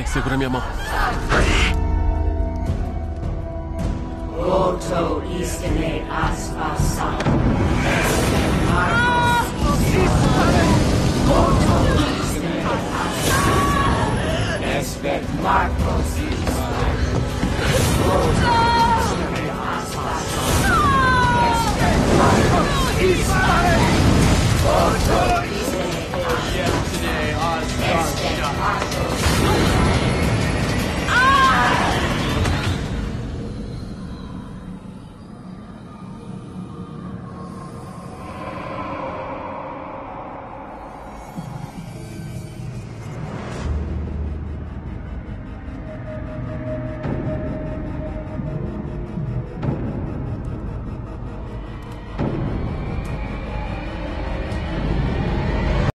Segura minha mão. Voto istine aspasan. Voto istine aspasan. Espet Marcos Israel. Voto istine aspasan. Espet Marcos Israel.